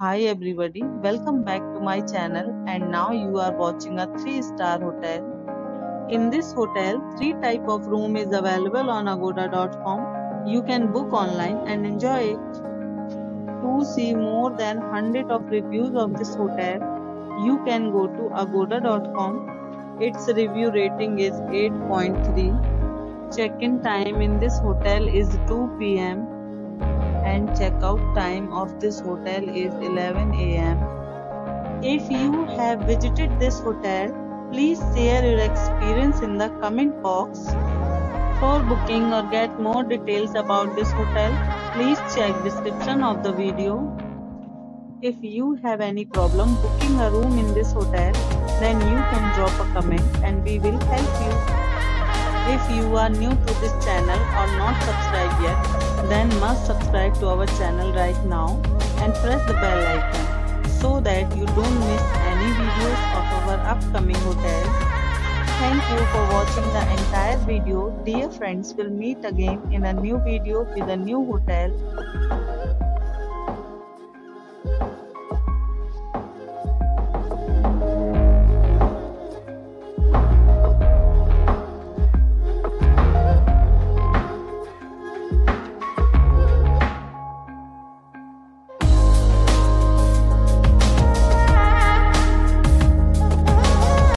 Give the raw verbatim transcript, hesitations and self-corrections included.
Hi everybody, welcome back to my channel and now you are watching a three star hotel. In this hotel, three type of room is available on agoda dot com. You can book online and enjoy it. To see more than one hundred of reviews of this hotel, you can go to agoda dot com. Its review rating is eight point three. Check-in time in this hotel is two p m and checkout time of this hotel is eleven a m If you have visited this hotel, please share your experience in the comment box. For booking or get more details about this hotel, please check description of the video. If you have any problem booking a room in this hotel, then you can drop a comment and we will help you. If you are new to this channel or not subscribed yet, then must subscribe to our channel right now and press the bell icon so that you don't miss any videos of our upcoming hotels. Thank you for watching the entire video. Dear friends, we'll meet again in a new video with a new hotel.